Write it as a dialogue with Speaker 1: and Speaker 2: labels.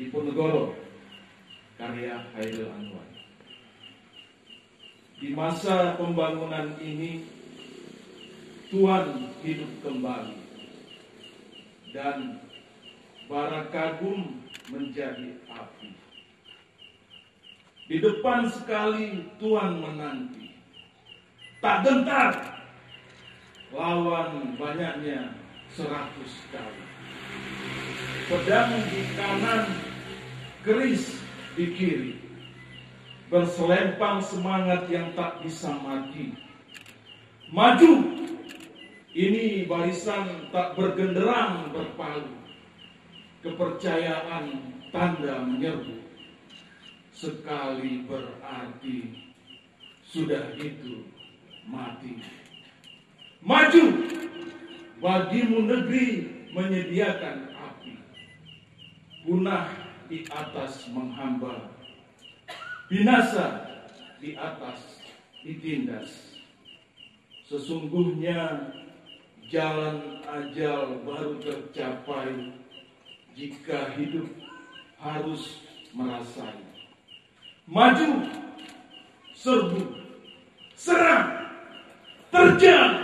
Speaker 1: Diponegoro, karya Hairil Anwar. Di masa pembangunan ini, Tuhan hidup kembali dan bara kagum menjadi api. Di depan sekali Tuhan menanti, tak gentar lawan banyaknya 100 kali. Pedang di kanan, keris di kiri, berselempang semangat yang tak bisa mati. Maju, ini barisan tak bergenderang berpalu. Kepercayaan tanda menyerbu. Sekali berarti sudah itu mati. Maju, bagimu negeri menyediakan api. Punah di atas menghamba, binasa di atas ditindas. Sesungguhnya jalan ajal baru tercapai jika hidup harus merasai. Maju, serbu, serang, terjang.